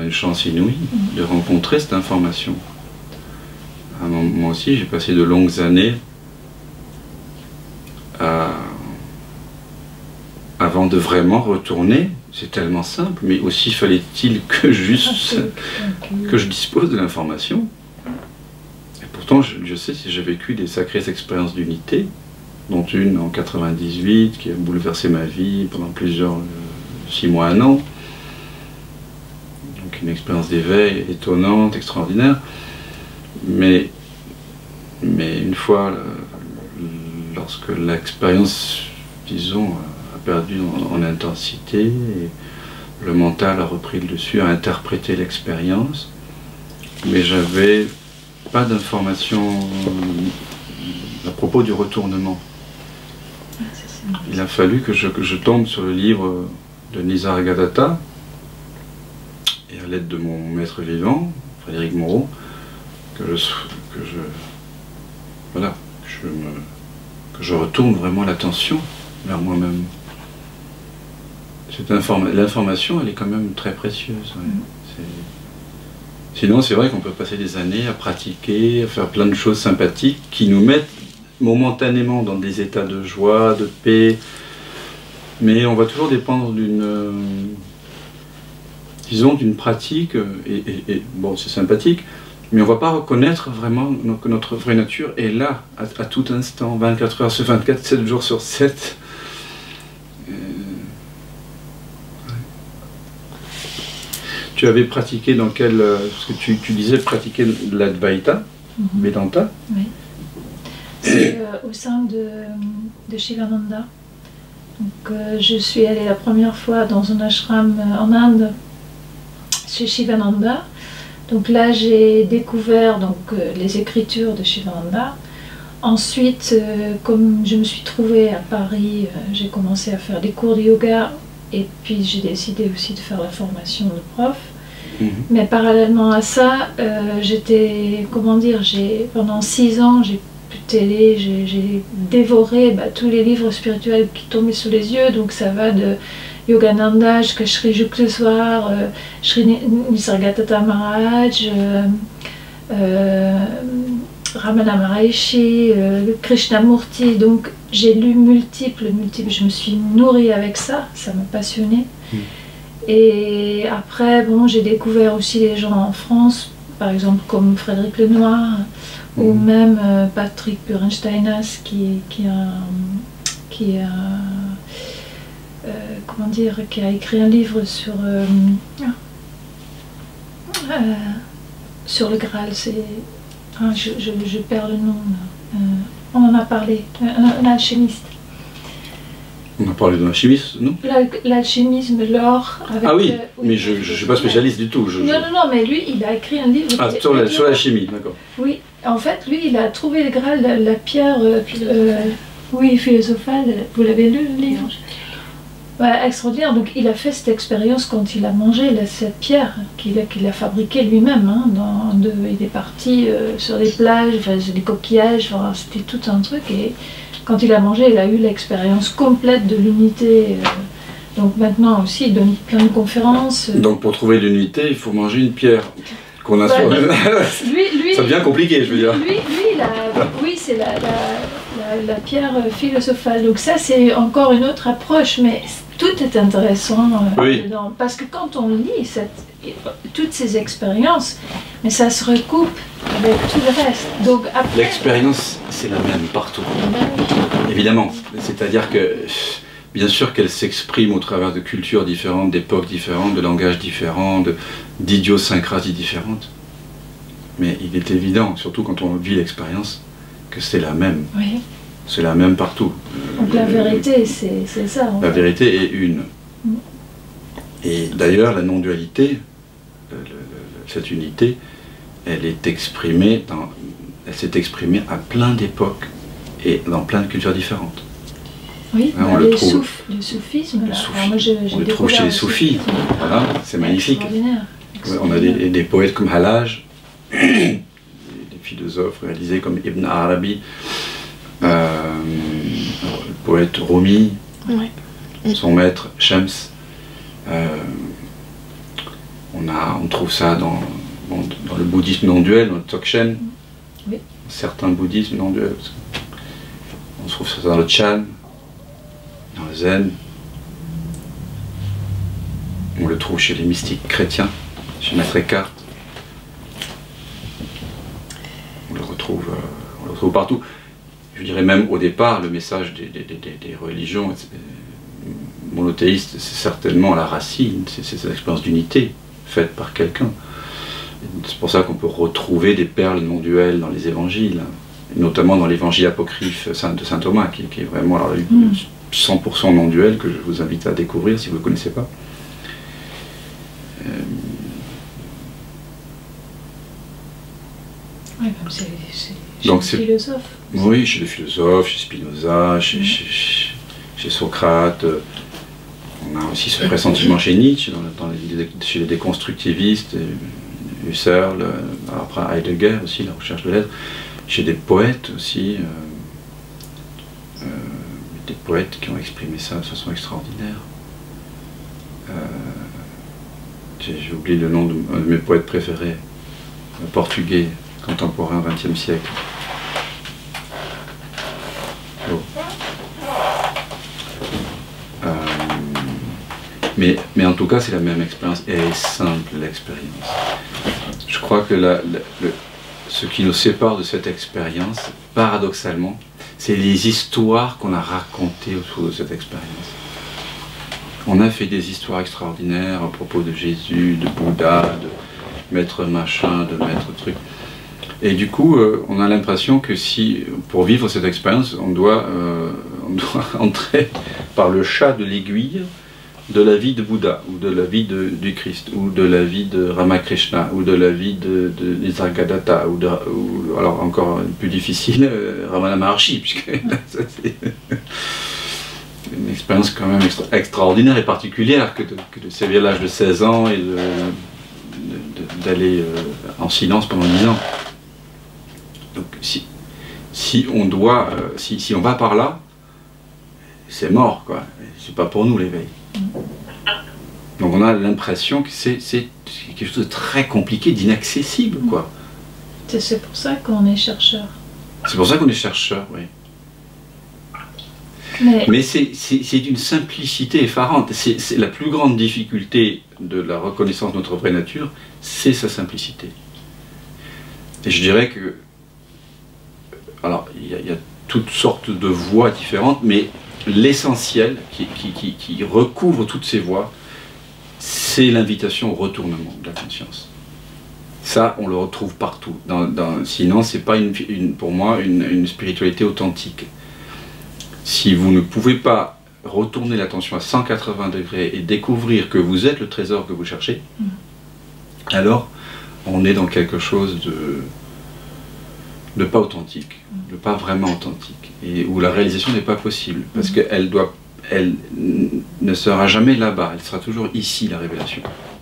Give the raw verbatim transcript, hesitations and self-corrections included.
une chance inouïe de rencontrer cette information. Moi aussi, j'ai passé de longues années à... avant de vraiment retourner. C'est tellement simple, mais aussi fallait-il que juste que je dispose de l'information. Et pourtant, je, je sais si j'ai vécu des sacrées expériences d'unité, dont une en quatre-vingt-dix-huit qui a bouleversé ma vie pendant plusieurs, euh, six mois, un an. Donc une expérience d'éveil étonnante, extraordinaire. Mais, mais une fois, lorsque l'expérience, disons, a perdu en, en intensité, et le mental a repris le dessus, a interprété l'expérience, mais j'avais pas d'informations à propos du retournement. Il a fallu que je, que je tombe sur le livre de Nisargadatta, et à l'aide de mon maître vivant, Frédéric Moreau, que je, que je, voilà, que je, me, que je retourne vraiment l'attention vers moi-même. L'information, elle est quand même très précieuse. Ouais. C'est... Sinon, c'est vrai qu'on peut passer des années à pratiquer, à faire plein de choses sympathiques qui nous mettent momentanément dans des états de joie, de paix, mais on va toujours dépendre d'une, euh, disons, d'une pratique, et, et, et bon, c'est sympathique, mais on ne va pas reconnaître vraiment que notre vraie nature est là, à, à tout instant, vingt-quatre heures sur vingt-quatre, sept jours sur sept. Euh, ouais. Tu avais pratiqué dans quel... Parce que tu, tu disais pratiquer l'Advaita, mm-hmm. Vedanta. Oui. C'est euh, au sein de, de Shivananda. Donc, euh, je suis allée la première fois dans un ashram euh, en Inde, chez Shivananda. Donc là, j'ai découvert donc, euh, les écritures de Shivananda. Ensuite, euh, comme je me suis trouvée à Paris, euh, j'ai commencé à faire des cours de yoga. Et puis, j'ai décidé aussi de faire la formation de prof. Mmh. Mais parallèlement à ça, euh, j'étais, comment dire, j'ai pendant six ans, j'ai télé, j'ai dévoré bah, tous les livres spirituels qui tombaient sous les yeux, donc ça va de Yogananda jusqu'à Sri Yukteswar, euh, Sri Nisargadatta Maharaj, euh, euh, Ramana Maharishi, euh, Krishnamurti, donc j'ai lu multiples, multiples, je me suis nourrie avec ça, ça m'a passionnée. Mm. Et après, bon, j'ai découvert aussi les gens en France, par exemple comme Frédéric Lenoir, ou même euh, Patrick Purensteinas qui, qui a, qui a euh, comment dire, qui a écrit un livre sur euh, euh, sur le Graal. C'est, ah, je, je, je perds le nom. Euh, on en a parlé. Un, un alchimiste. On a parlé d'un alchimiste, non? L'alchimisme, l'or. Ah oui, euh, oui, mais je ne suis pas spécialiste du tout. Je, non, non, non, mais lui, il a écrit un livre. Ah, sur la, sur la chimie, d'accord. Oui, en fait, lui, il a trouvé le Graal, la, la pierre, euh, euh, oui, philosophale. Vous l'avez lu, le livre? Ouais, extraordinaire. Donc, il a fait cette expérience quand il a mangé la, cette pierre qu'il a, qu'il a fabriquée lui-même. Hein, dans, de, il est parti euh, sur les plages, enfin, des coquillages, enfin, c'était tout un truc. Et quand il a mangé, il a eu l'expérience complète de l'unité. Euh, donc maintenant aussi, il donne plein de conférences. Euh. Donc pour trouver l'unité, il faut manger une pierre qu'on a ouais, sur... lui, lui, ça devient compliqué, je veux dire. Lui, lui la, oui, c'est la, la, la, la pierre philosophale. Donc ça, c'est encore une autre approche, mais tout est intéressant. Euh, oui. dedans, parce que quand on lit cette, toutes ces expériences, mais ça se recoupe avec tout le reste. Donc après... L'expérience, c'est la même partout. Évidemment. C'est-à-dire que, bien sûr qu'elle s'exprime au travers de cultures différentes, d'époques différentes, de langages différents, d'idiosyncrasies différentes. Mais il est évident, surtout quand on vit l'expérience, que c'est la même. Oui. C'est la même partout. Donc la vérité, c'est ça. La vérité est une. Mm. Et d'ailleurs, la non-dualité, cette unité, elle est exprimée dans, elle s'est exprimée à plein d'époques et dans plein de cultures différentes. Oui, hein, bah, on le, le, trouve, souf, le soufisme, le là. soufi, Alors, moi, je, on le trouve chez les soufis, voilà, c'est magnifique. Extraordinaire. Extraordinaire. On a des, des poètes comme Hallaj, des philosophes réalisés comme Ibn Arabi, euh, le poète Rumi, ouais. son maître Shams. Euh, on a a, on trouve ça dans, bon, dans le bouddhisme non-duel, dans le Dzogchen, oui. certains bouddhismes non-duels. On trouve ça dans le Chan, dans le Zen. On le trouve chez les mystiques chrétiens, chez Maître Eckhart. On le retrouve, euh, on le retrouve partout. Je dirais même au départ, le message des, des, des, des religions monothéistes, c'est certainement la racine, c'est cette expérience d'unité faite par quelqu'un. C'est pour ça qu'on peut retrouver des perles non-duelles dans les évangiles, et notamment dans l'évangile apocryphe de saint Thomas, qui, qui est vraiment alors, cent pour cent non-duel, que je vous invite à découvrir si vous ne le connaissez pas. Euh... Oui, même c'est chez les philosophes. Oui, chez les philosophes, chez Spinoza, chez, mmh. chez, chez, chez Socrate. On a aussi ce pressentiment chez Nietzsche, dans, dans les, chez les déconstructivistes, et Husserl, après Heidegger aussi, la recherche de l'être, chez des poètes aussi, euh, euh, des poètes qui ont exprimé ça de façon extraordinaire. Euh, J'ai oublié le nom d'un de, de mes poètes préférés, un portugais contemporain vingtième siècle. Bon. Euh, mais, mais en tout cas, c'est la même expérience, et elle est simple, l'expérience. Je crois que la, la, le, ce qui nous sépare de cette expérience, paradoxalement, c'est les histoires qu'on a racontées autour de cette expérience. On a fait des histoires extraordinaires à propos de Jésus, de Bouddha, de maître machin, de maître truc. Et du coup, euh, on a l'impression que si, pour vivre cette expérience, on doit, euh, on doit entrer par le chat de l'aiguille de la vie de Bouddha, ou de la vie de, du Christ, ou de la vie de Ramakrishna, ou de la vie de, de Nisargadatta, ou, de, ou alors encore plus difficile, euh, Ramana Maharshi, puisque c'est une expérience quand même extra, extraordinaire et particulière que de, que de sévir l'âge de seize ans et d'aller euh, en silence pendant dix ans. Donc si, si on doit, euh, si, si on va par là, c'est mort, quoi. C'est pas pour nous l'éveil. Donc on a l'impression que c'est quelque chose de très compliqué, d'inaccessible, quoi. C'est pour ça qu'on est chercheur. C'est pour ça qu'on est chercheur, oui. Mais, Mais c'est d'une simplicité effarante. C'est la plus grande difficulté de la reconnaissance de notre vraie nature, c'est sa simplicité. Et je dirais que, alors il y, y a toutes sortes de voies différentes, mais l'essentiel qui, qui, qui, qui recouvre toutes ces voies, c'est l'invitation au retournement de la conscience. Ça, on le retrouve partout. Dans, dans, sinon, c'est pas une, une, pour moi une, une spiritualité authentique. Si vous ne pouvez pas retourner l'attention à cent quatre-vingts degrés et découvrir que vous êtes le trésor que vous cherchez, mmh. alors on est dans quelque chose de, de pas authentique, mmh. de pas vraiment authentique, et où la réalisation n'est pas possible, parce mmh. qu'elle doit, elle ne sera jamais là-bas, elle sera toujours ici, la révélation.